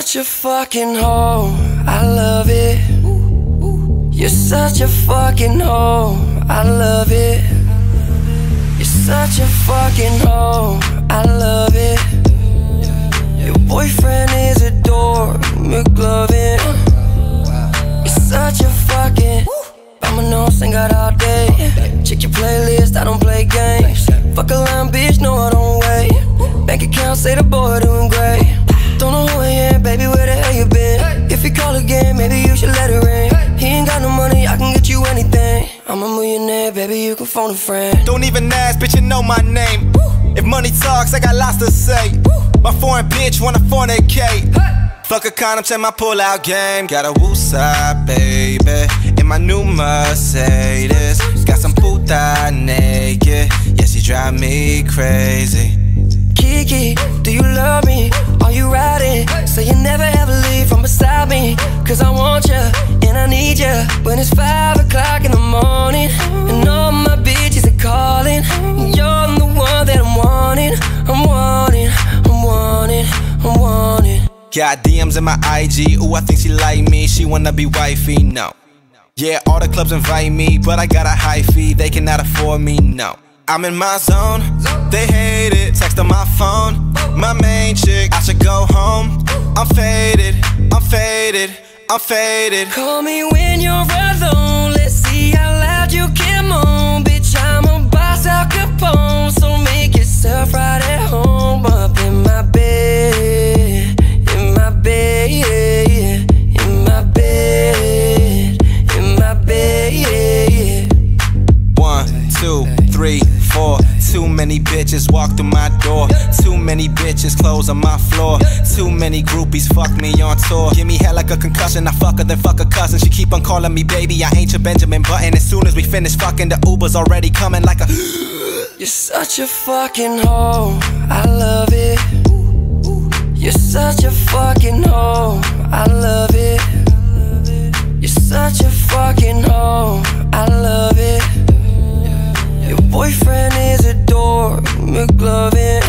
such a fucking hoe, I love it. You're such a fucking hoe, I love it. You're such a fucking hoe, I love it. Your boyfriend is a dork, McLovin. You're such a fucking I'ma know, sing out all day. Check your playlist, I don't play games. Fuck a line, bitch, no I don't wait. Bank account say the boy doing great. Don't know who I am, baby, where the hell you been? If he call again, maybe you should let it ring. He ain't got no money, I can get you anything. I'm a millionaire, baby, you can phone a friend. Don't even ask, bitch, you know my name. If money talks, I got lots to say. My foreign bitch wanna fornicate. Fuck a condom, check my pull-out game. Got a woosah, baby, in my new Mercedes. Got some puta naked, yeah, she drive me crazy. Kiki, do you love me? Are you riding? Say you never ever leave from beside me. Cause I want you, and I need you. When it's 5 o'clock in the morning, and all my bitches are calling, and you're the one that I'm wanting. I'm wanting, I'm wanting, I'm wanting. Got DMs in my IG, ooh, I think she like me. She wanna be wifey, no. Yeah, all the clubs invite me, but I got a high fee, they cannot afford me, no. I'm in my zone, they hate it. Text on my phone, my main chick, I should go home. I'm faded, I'm faded, I'm faded. Call me when you're alone, let's see how loud you can moan. Bitch, I'm a boss, Al Capone, so make yourself right at home. Up in my bed, in my bed, in my bed, in my bed. 1, 2, 3, 4. Too many bitches walk through my door. Too many bitches clothes on my floor. Too many groupies fuck me on tour. Give me head like a concussion, I fuck her then fuck her cousin. She keep on calling me baby, I ain't your Benjamin Button. As soon as we finish fucking, the Uber's already coming like a You're such a fucking hoe, I love it. You're such a fucking hoe, I love it. You're such a fucking hoe, I love it. Your boyfriend is a dork, McLovin.